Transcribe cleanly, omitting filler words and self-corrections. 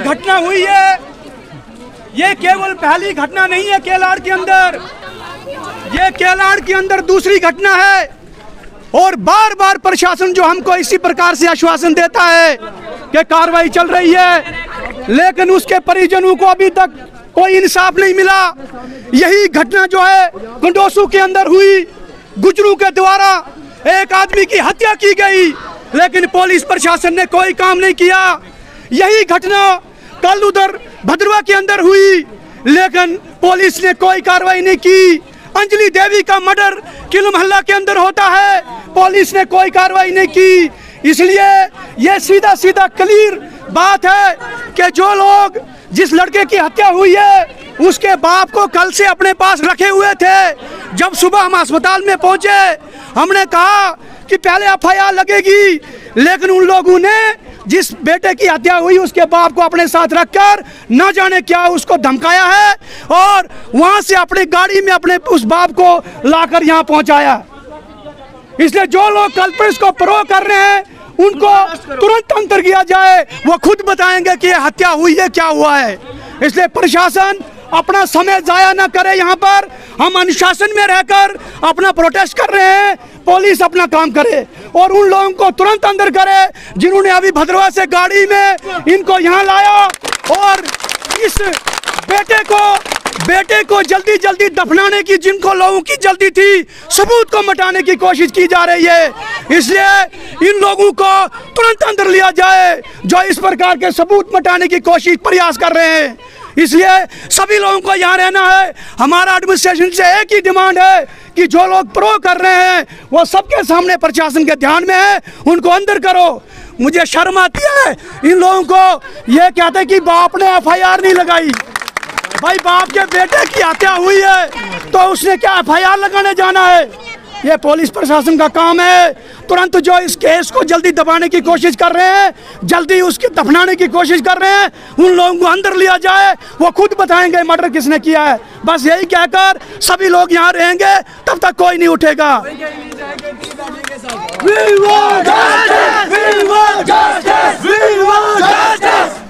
घटना हुई है ये केवल पहली घटना नहीं है केलाड़ के अंदर, ये केलाड़ के अंदर दूसरी घटना है। और बार बार प्रशासन जो हमको इसी प्रकार से आश्वासन देता है कि कार्रवाई चल रही है, लेकिन उसके परिजनों को अभी तक कोई इंसाफ नहीं मिला। यही घटना जो है कंडोसू के अंदर हुई, गुजरों के द्वारा एक आदमी की हत्या की गई, लेकिन पुलिस प्रशासन ने कोई काम नहीं किया। यही घटना कल उधर भद्रवा के अंदर हुई, लेकिन पुलिस ने कोई कार्रवाई नहीं की। अंजलि देवी का मर्डर किल मोहल्ला के अंदर होता है, पुलिस ने कोई कार्रवाई नहीं की। इसलिए ये सीधा सीधा क्लियर बात है कि जो लोग जिस लड़के की हत्या हुई है उसके बाप को कल से अपने पास रखे हुए थे। जब सुबह हम अस्पताल में पहुंचे हमने कहा कि पहले एफआईआर लगेगी, लेकिन उन लोगों ने जिस बेटे की हत्या हुई उसके बाप को अपने साथ रखकर न जाने क्या उसको धमकाया है और वहां से अपनी गाड़ी में अपने उस बाप को लाकर यहाँ पहुंचाया। इसलिए जो लोग कल्प्रिट्स को प्रो कर रहे हैं उनको तुरंत अंतर किया जाए, वो खुद बताएंगे कि हत्या हुई है क्या हुआ है। इसलिए प्रशासन अपना समय जाया ना करे। यहाँ पर हम अनुशासन में रहकर अपना प्रोटेस्ट कर रहे हैं, पुलिस अपना काम करे और उन लोगों को तुरंत अंदर करे जिन्होंने अभी भद्रवा से गाड़ी में इनको यहाँ लाया और इस बेटे को जल्दी जल्दी दफनाने की जिनको लोगों की जल्दी थी, सबूत को मिटाने की कोशिश की जा रही है। इसलिए इन लोगों को तुरंत अंदर लिया जाए जो इस प्रकार के सबूत मिटाने की कोशिश प्रयास कर रहे हैं। इसलिए सभी लोगों को यहाँ रहना है। हमारा एडमिनिस्ट्रेशन से एक ही डिमांड है कि जो लोग प्रो कर रहे हैं वो सबके सामने प्रशासन के ध्यान में है, उनको अंदर करो। मुझे शर्म आती है इन लोगों को ये कहते हैं कि बाप ने एफआईआर नहीं लगाई। भाई बाप के बेटे की हत्या हुई है तो उसने क्या एफआईआर लगाने जाना है? ये पुलिस प्रशासन का काम है। तुरंत जो इस केस को जल्दी दबाने की कोशिश कर रहे हैं, जल्दी उसके दफनाने की कोशिश कर रहे हैं, उन लोगों को अंदर लिया जाए, वो खुद बताएंगे मर्डर किसने किया है। बस यही कहकर सभी लोग यहाँ रहेंगे, तब तक कोई नहीं उठेगा। We want justice! We want justice! We want justice!